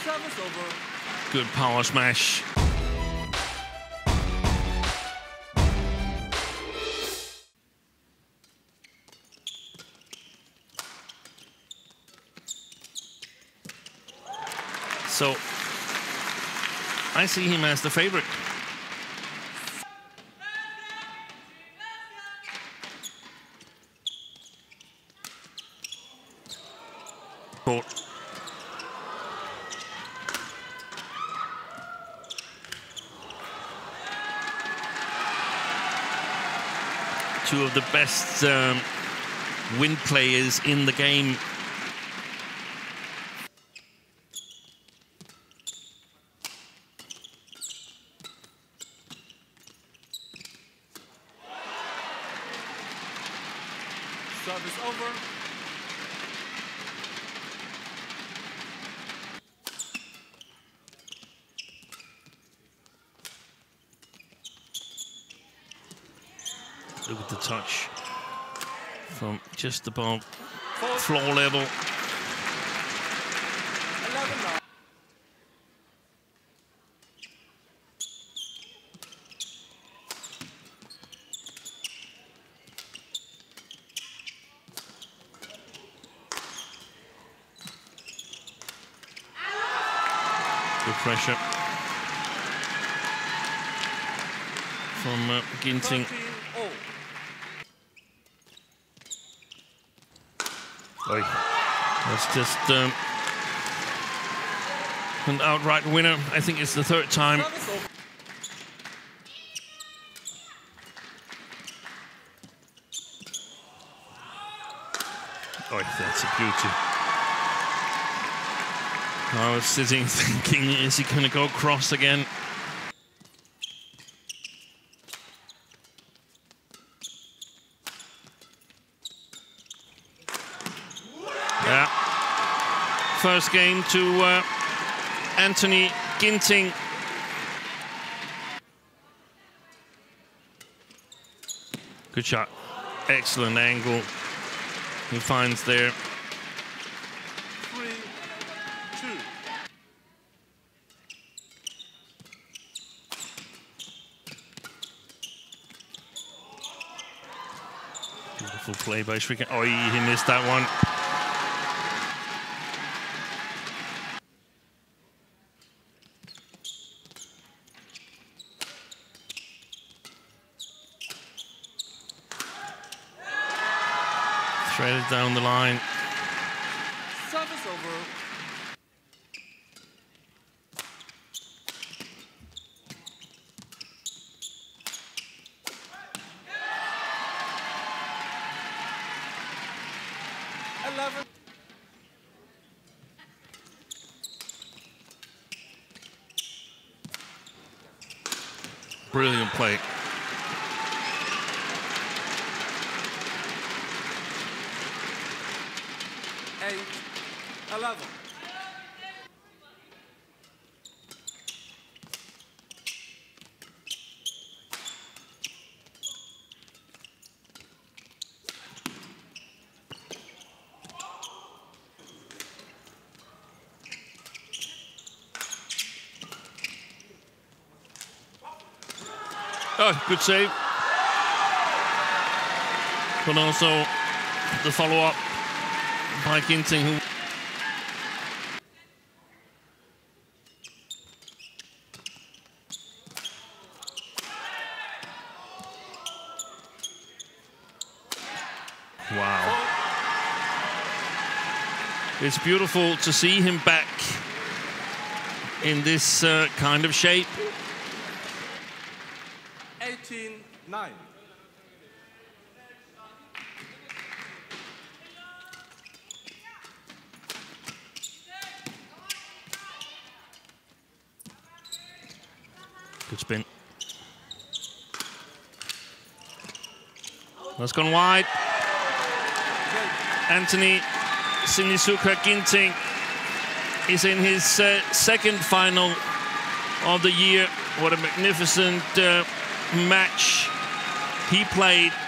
Service over. Good power smash. So I see him as the favorite. Court. Two of the best wind players in the game. Service over. Look at the touch from just above floor level. 11-9. Good pressure from Ginting. 13-0. Oy. That's just an outright winner. I think it's the third time. Service over. Oh, that's a beauty. I was sitting thinking, is he going to go cross again? Yeah. First game to Anthony Ginting. Good shot. Excellent angle he finds there. 3-2. Beautiful play by Srikanth. Oh, he missed that one. Threaded down the line. Service over. Brilliant play. Eight, 11. Oh, good save. But also the follow-up by Ginting, who wow. It's beautiful to see him back in this kind of shape. 18-9. Good spin. That's gone wide. Anthony Sinisuka Ginting is in his second final of the year. What a magnificent match he played.